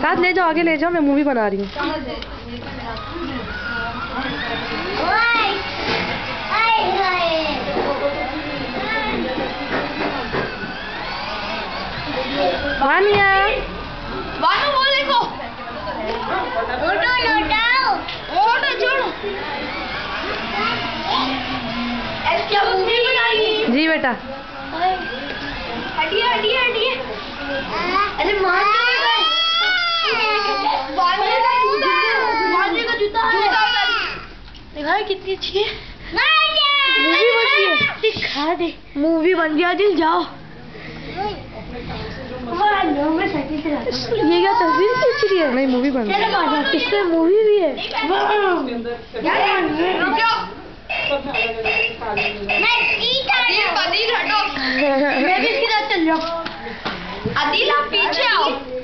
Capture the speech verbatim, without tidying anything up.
साथ ले जाओ, आगे ले जाओ, मैं मूवी बना रही हूँ। वानिया, वानू वो देखो, फोटो लौटाओ, फोटो छोड़ो। क्या मूवी बनाई? जी बेटा। हटिए हटिए हटिए। अरे मार दो। वानू का जूता है, वानू का जूता है। देखा कितनी अच्छी है मूवी बन गई है। दिखा दे, मूवी बन गया दिल, जाओ। ये क्या तस्वीर खींच रही है? नहीं, मूवी बन रही है। इसमें मूवी भी है। मैं भी इसके साथ चल जाऊँ। आदिल आप पीछे आओ।